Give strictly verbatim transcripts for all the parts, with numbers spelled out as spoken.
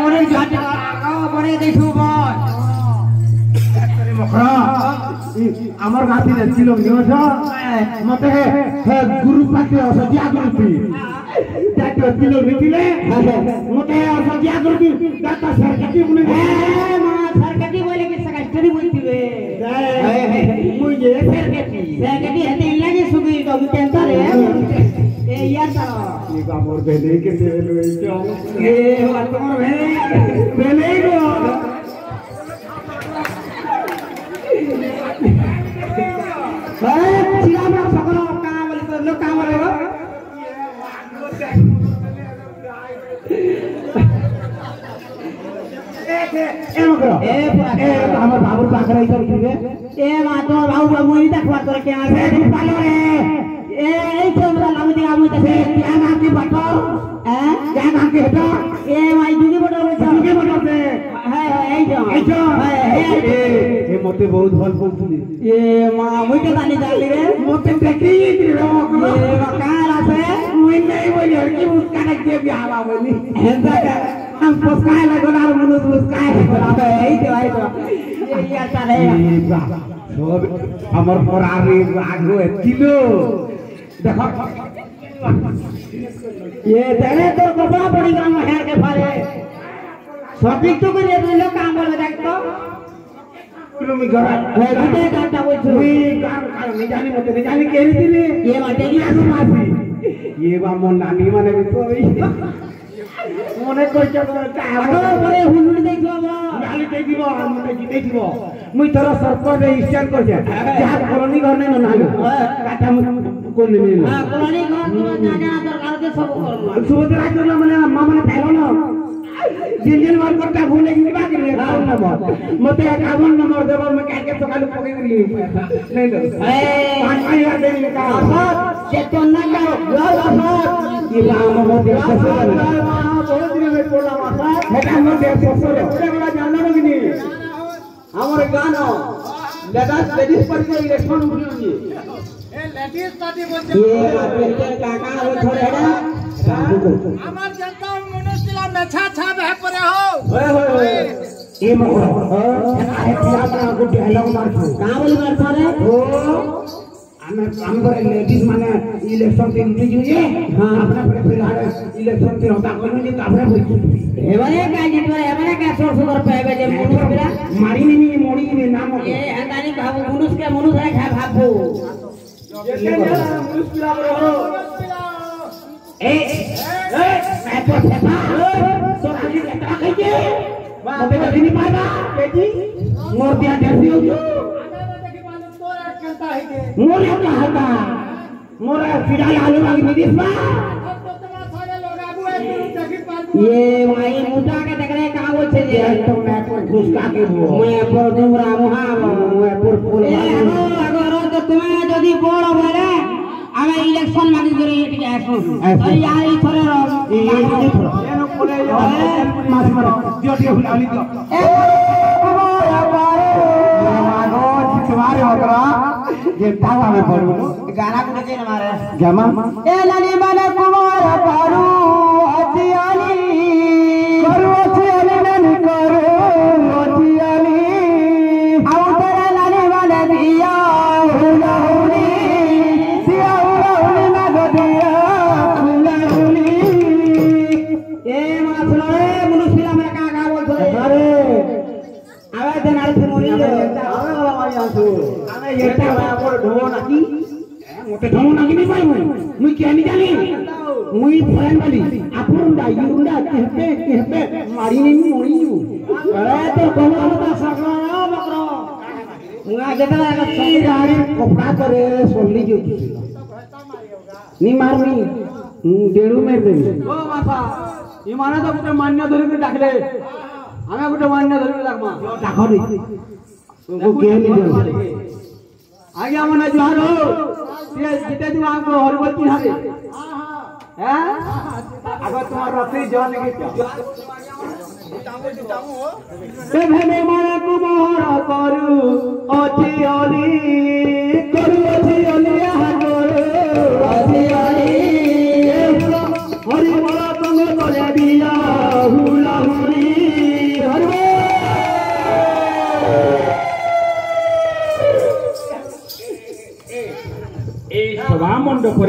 मोरे जाति का बने देखो बस अरे मखरा আমার গাতি ছিল নিয়ছ মতে হে গুরু পাতে অসজিয়া করবি দেখো ছিল নিতিলে মতে অসজিয়া করবি দাতা সরকারি বলে এ মা সরকারি বলে কি সরকারি বলতিবে মুই যে সরকারি সরকারি হেতে লাগে সুবি তো টেনশন রে এ ইয়ার তা ये बाबूर बेले के तेल होई तो ए बात मोर बेले बेले गो चिरा में सकल काम बोले तो लोग काम रे ए मकरो ए ए हमर बाबूर पाखरे इधर दिवे ए मा तो बाबू बाबू ई देखवा तोर के आ रे पालो रे ए ए छोरा लाम दिया मु ते क्या नाम की बटो हैं क्या नाम की हटो ए माई जुगी बटो रे जुगी बटो से है ए जो ए जो ए ए मते बहुत भल बोलथुली ए मा मुई के तानी जाली रे मते देखी रे मकरो ए मकाला से मुई नहीं बोली कि उसका ने के बियावा बोली हेंदा का हम पोस्काय लगोनार मनु पोस्काय लगोना ए जो आई तो ये या ताले सब हमर परारी आगो एतिलो देखो ये तेरे तो कपड़ा पड़ी गांव हेर के फारे सटीक तो करे तो लोग काम बोल देख तो किलोमी घर है गटे काटा बोल छु मी काम कर नहीं जानी मते नहीं जानी केली दिले ये माटे की आसु मासी ये बा मोन नानी माने भी तो মনে কইছ তা আগো পরে হুলুড়ি দেখো মা গালি দেই দিব মতে জিতে দিব মুই তোর সরপঞ্চ রে স্ট্যান্ড করছে যাহা কলোনি ঘর নাই নালু কাটা মু কোন নেই हां कॉलोनी घर तुम जा जा सरकार के सब करलो सुभद्रा करला মানে মা মানে পাইলো না जिन जिन मार करता भूले की बात रे काउन नंबर मते एकावन नंबर देब मैं काके सकाल पके दिली नहीं दो ए पांच पांच हजार देनी का असत चेतन ना करो गल असत ये राम मोदे ससुर बहुत दिन में बोला मासा हेटा मोदे ससुर ओरे बड़ा जानना कि नहीं हमर गानो लेडीज लेडीज पार्टी का इलेक्शन उठियोगी ए लेडीज पार्टी बोल ये पेटे काका हो छोड़ेड़ा আমার जनता মনস্তিলা মেছা ছা বেহ পরে হো ओए होए होए ये मको अरे पिया बना को डायलॉग मार छो का बोली मार थारे ओ ଆମେ काम करे लेडीज माने इलेक्शन दिन उठी जुए हां अपना अपने फिर आड़े इलेक्शन दिन होता कोनी जे काबरे होई एवरे का जितवा एवरे का सोर सुगर पाएबे जे मनुष्य बिरा मारी नहीं मोड़ी में नाम ये अंदानी भाव मनुष्य के मनुष्य है खा भाबो ये मनुष्य बिरा रहो ए ए मैं तो फेपा तो आगे लेता कहिए मते कभी नहीं पाएगा बेटी मोर दिया जैसी हो जो मोर का हटा मोर फिरा आलू वाली विदेश में ये भाई मुटा के देख रहे कहां बोल छे जे तो मैं पर घुसका के वो मैं पर डुमरा मुहा मैं पर फूल ए अगो अगो तो तुम्हें जदी बड़ भरे आमे इलेक्शन मागी करे एटी आसो और यार ई थरे रहो ये ये थरो एनो कोले मास मार दियो दियो हुलाली दियो ए बाबा बाबा मागो चितवारे होतरा जे तावा में पड़ू गाना को जे मारे जमा ए लाली माने कुमार पारू अतियाली करू अतियाली नन करू अतियाली आउ तेरे लाली माने दिया हुला हुली दिया हुला हुली ना दिया हुला हुली ए मां सुनो रे मनुष्य मेरा का का बोल छे अरे आवे देन आल से मोरी ले आवे वाला मारी आसु आवे येटा पर ढो नाकी मते ढो नाकी नहीं पाई मुई मुई क्या नहीं जानी मुई फरेन वाली आपुन दा युंडा कहते कहते मारी नहीं मोड़ी अरे तो कोनो होता सकरा ना बकरो मुआ जेता लगा ई गाड़ी कपड़ा करे सोली जो नी मारनी डेड़ू में दे ओ मासा ई माने तो गुटे मान्य धरि के डाकले आमे गुटे मान्य धरि के डाकमा डाको रे वो के नहीं दे आगे मने जुहार हो ये जिते तू हमको हरबती हारे हैं अगर तुम्हारा रफी जान के ते भेने माने कुमार करू अथी अली करू अथी अली हा करू अथी अली हरि बोला तुम बोले दिया हुला हुली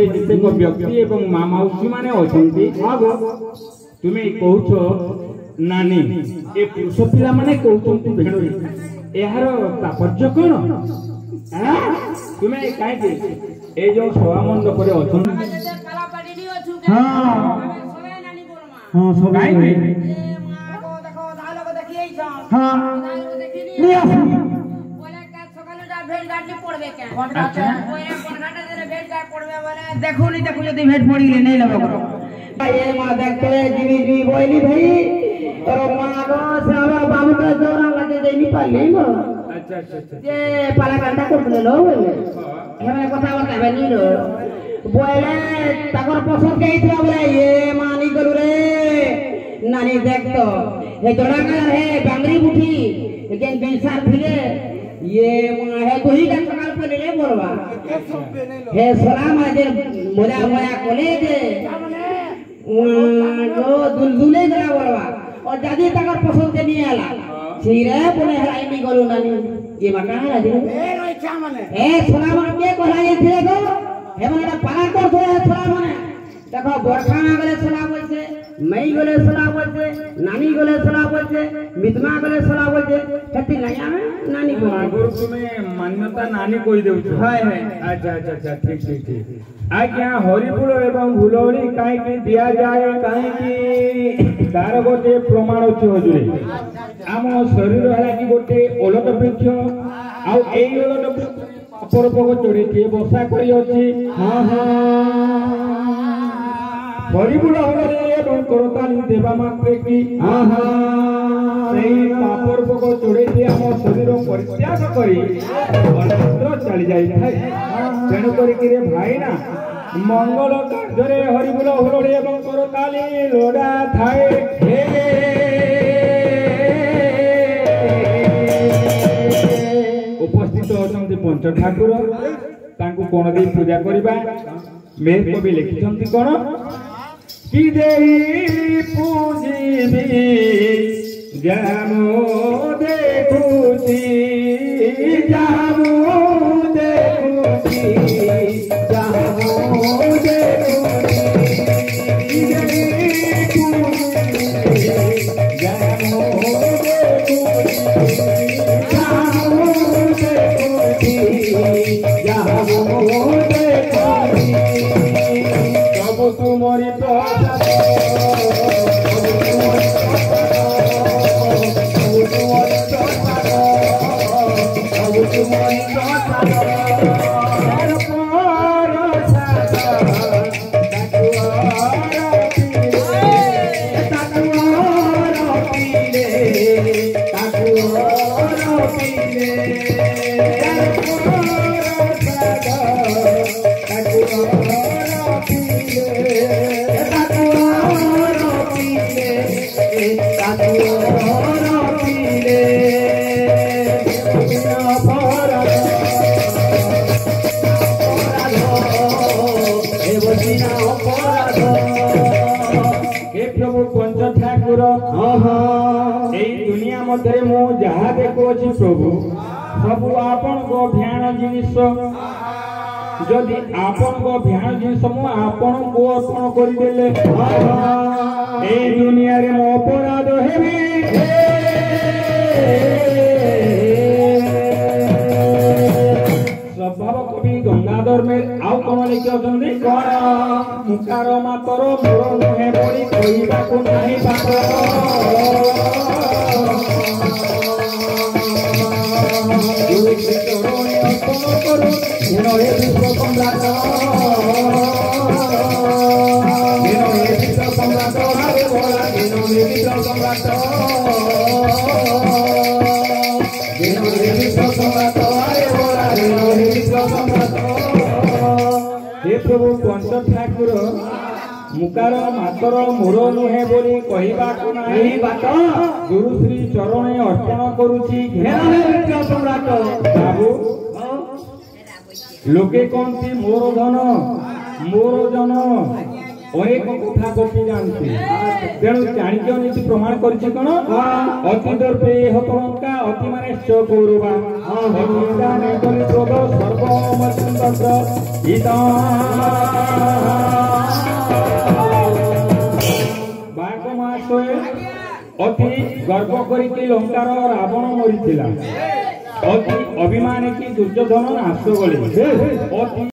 घरे जितेक व्यक्ति एवं माँ मौसी माने अछंती तुमे कहूछ नानी ए पुरुष पिला माने कहउछंती भेणोरी एहार तात्पर्य कोन तुमे काहे के ए जो सभा मंडप रे अछन काला पाटी अछु के हां सबे नानी बोलमा हां सब काहे के ए मां को देखो दाल को देखियै छ हां दाल को देखिनी ले आस बोले का सकाले दा भेट गाटी पड़बे के अच्छा ओए कोन घाटा दे भेट गाट पड़बे बोले देखो नहीं देखो यदि भेट पड़ी ले नहीं लगे करो ये मां देखते जीवी जी बोली भाई और मां को सारा बाबू का जोरा लगे देनी पाली गो अच्छा अच्छा अच्छा ये पाला कांटा कर दे लो बोले हेमे কথা বলতে হবে নি লো बोले ताकर पसंद के इतना बोले ये मानी करू रे नानी देख तो ये जोड़ा कर है बांगरी बुठी लेकिन बेसार थिले ये मां है तो ही का सकाल पे ले बोलवा हे सलाम आज मोजा मोया कॉलेज वो दुलदुले गला बोलवा और दादी तकर पसंद के नहीं आला सीरे बोले हराई नहीं करू नानी ये मका है राजी ए रोई छा माने ए सलाम के कोलाई थिले गो हे माने पाला कर थोड़े सलाम माने देखो बरखा गले सलाम होइছে मई गले सलाम होइছে नानी गले सलाम होइছে मितना गले सलाम होइছে कति नया में नानी को आगुर तुमे मान्यता नानी कोई देउछ हाय हाय अच्छा अच्छा अच्छा ठीक ठीक ठीक आज्ञा हरिपुर एवं भुलौरी काहे की दिया जाए काहे की तार गोटे प्रमाण अछि हजुरे आम शरीर हला की गोटे ओलट वृक्ष आ एई ओलट वृक्ष अपर पग चढ़े के बसा करी अछि हां हां हरिपुर हरे एवं करताली देवा मात्रे की हां हां सेई पापर पग चढ़े के आम शरीर परित्याग करी अन्यत्र चली जाई थाई तेणु करी कि रे भाई ना मंगल कार्य हरिबुल हुलड़े एवं करताली लोड़ा थाए उपस्थित अछंती पंच ठाकुर तांकु कोन दे पूजा करिबा मेर कवि लिखिछंती कोन कि देई पूजिबी जामो देखुची जामो देखुची जामो देखुची देई पूजिबी जामो देखुची जामो देखुची जामो देखुची प्रभु तुमरी प्रसाद दुनिया मध्य मु जहा देखुची प्रभु सब आपण को ध्यान जिनिस जदि आपण को ध्यान जिनिस मु आपण को अर्पण करि देले ए दुनिया रे मो अपराध हेबे स्वभाव कवि गंगाधर में आउ कोन लिखिछन्ती कोन मुकार मातर मोर नहे पड़ी कहिबा को नाही पाप चरणे अर्पण करू गुण हे विश्व सम्राट गुण हे विश्व सम्राट हरे भोला गुण हे विश्व सम्राट गुण हे विश्व सम्राट हरे भोला गुण हे विश्व सम्राट हे प्रभु पंच ठाकुर मुकार मातर मोर नुहे बोली कहबाकू नाही बात गुरु श्री चरणे अर्पण करूची सम्राट बाबू लोके कहती मोर धन मोर जन अनेक कथा गपी जानती तेणु जाणिक नीति प्रमाण करछि कोन अति दर्पे हतलंका अति माने च गौरवा अति दाने करि प्रद सर्व मत इता ବାଘ ମହାଶୟ ଅତି ଗର୍ବ କରିକି ଲଙ୍କାର ରାବଣ ମରିଥିଲା, ଅତି ଅଭିମାନ କି ଦୁର୍ଯ୍ୟୋଧନ ନାଶ ଗଲେ, ଅତି